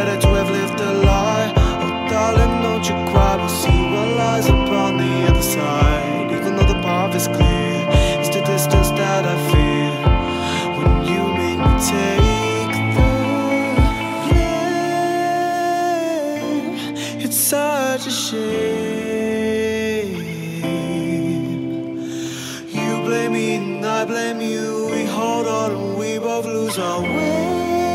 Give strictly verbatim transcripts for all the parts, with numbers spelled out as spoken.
better to have lived a lie? Oh darling, don't you cry, we'll see what lies upon the other side. Even though the path is clear, it's the distance that I fear when you make me take the blame. It's such a shame. You blame me and I blame you. We hold on and we both lose our way.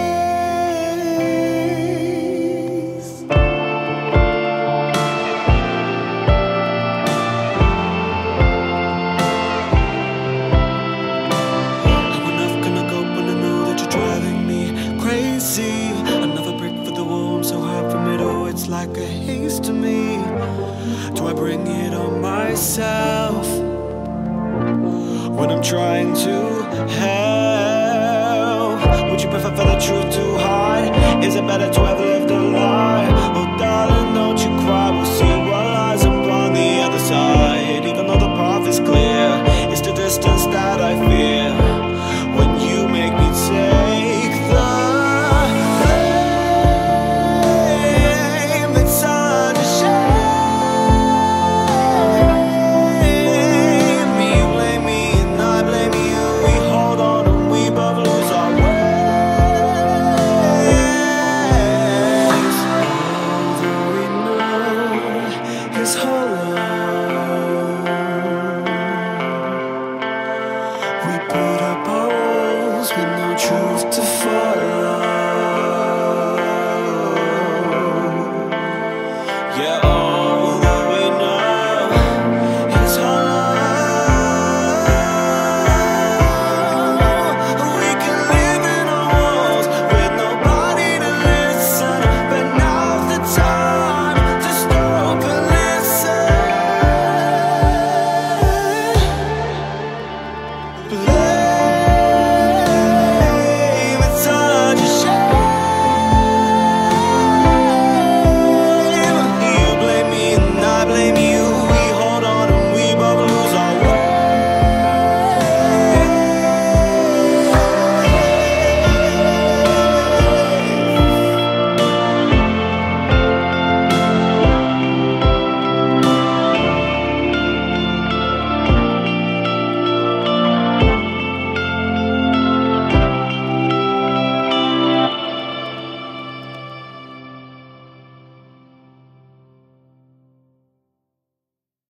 Like a haze to me. Do I bring it on myself when I'm trying to help? Would you prefer for the truth to hide? Is it better to have